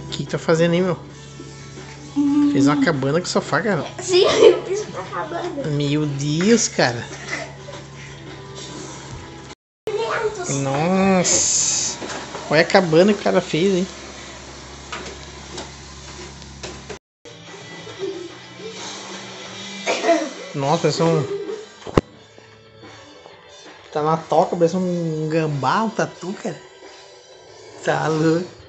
O que tá fazendo aí, meu? Fez uma cabana com sofá, cara. Sim, eu fiz uma cabana. Meu Deus, cara. Nossa. Olha a cabana que o cara fez, hein? Nossa, parece um... Tá na toca, parece um gambá, um tatu, cara. Tá louco.